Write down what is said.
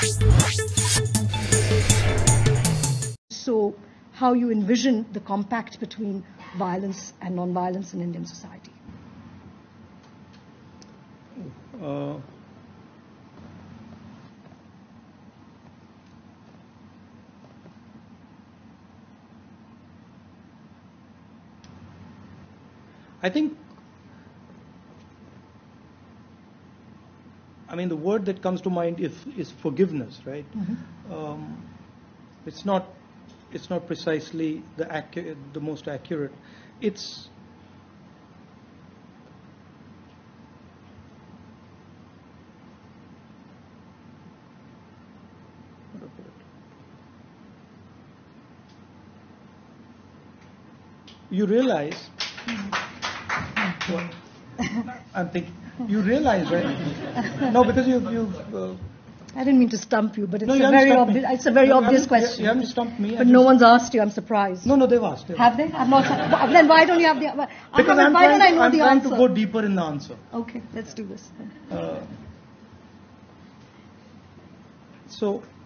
So, how you envision the compact between violence and non-violence in Indian society? I think, the word that comes to mind is forgiveness, right? Mm-hmm. It's not precisely the most accurate. It's you realize. What? I'm thinking. You realize, right? No, because you've I didn't mean to stump you, but it's No, a you haven't very stumped me. obvious. It's a very You obvious haven't- question. You haven't stumped me. But no one's asked you. I'm surprised. No, they've asked. Have they? I've not. Then why don't you have the? Because why don't I know I'm the trying answer? to go deeper in the answer. Okay, let's do this. So